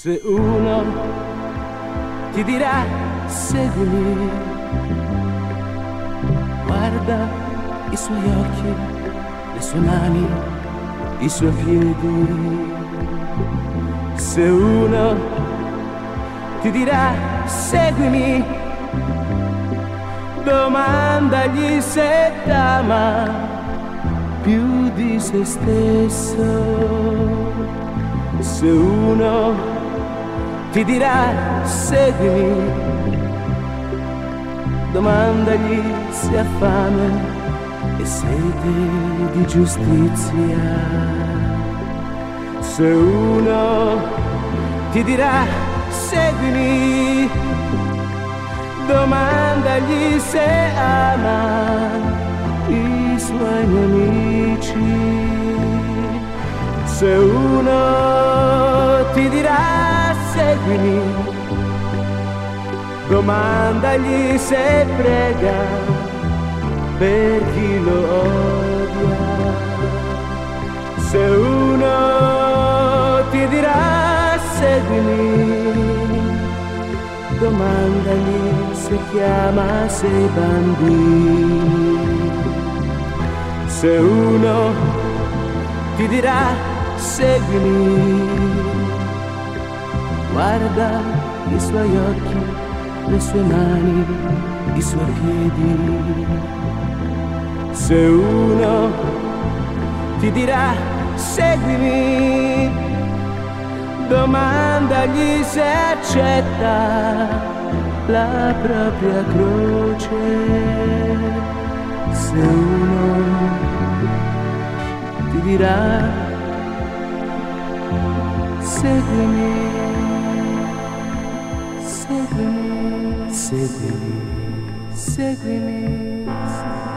Se uno ti dirà seguimi, guarda i suoi occhi, le sue mani, i suoi piedi. Se uno ti dirà seguimi, domandagli se t'ama più di se stesso. Se uno ti dirà seguimi, domandagli se ha fame e sete di giustizia. Se uno ti dirà seguimi, domandagli se ama i suoi nemici. Se uno ti dirà seguimi, domandagli se prega per chi lo odia. Se uno ti dirà seguimi, domandagli se chiama sei bambini. Se uno ti dirà seguimi, guarda i suoi occhi, le sue mani, i suoi piedi. Se uno ti dirà seguimi, domandagli se accetta la propria croce. Se uno ti dirà seguimi, seguimi, seguimi, seguimi.